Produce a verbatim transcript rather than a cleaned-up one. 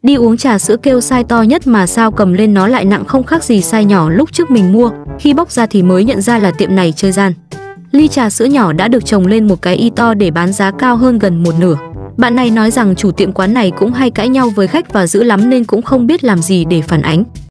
Đi uống trà sữa kêu size to nhất mà sao cầm lên nó lại nặng không khác gì size nhỏ lúc trước mình mua, khi bóc ra thì mới nhận ra là tiệm này chơi gian. Ly trà sữa nhỏ đã được trồng lên một cái y to để bán giá cao hơn gần một nửa. Bạn này nói rằng chủ tiệm quán này cũng hay cãi nhau với khách và dữ lắm nên cũng không biết làm gì để phản ánh.